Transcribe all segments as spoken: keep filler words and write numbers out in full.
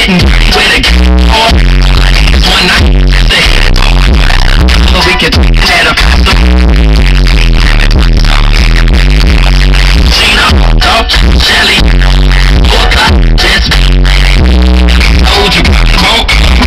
getting with a hard one night. But we can that up. Gina, Dog, Shelly, Booker, Jess, told you, Monk.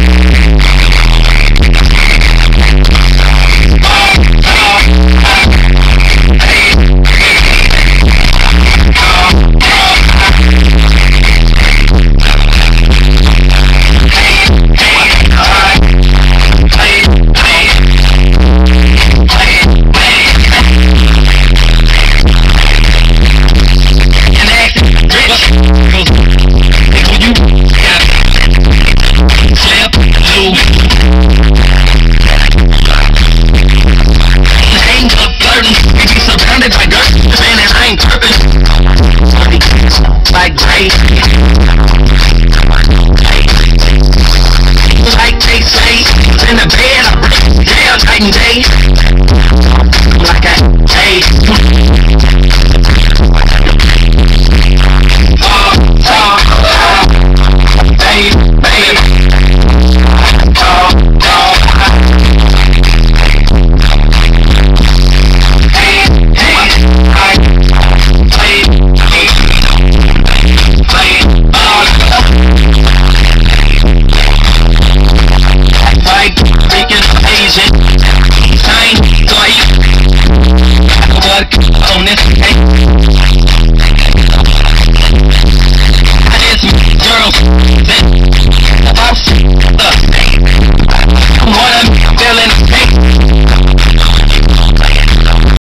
Like Jay, like they say, in the bed, yeah, Titan J, like a J. Oh, oh, babe, babe, oh, oh, hey, hey, I, babe, like freaking Asian, time like work on this day. I just girls.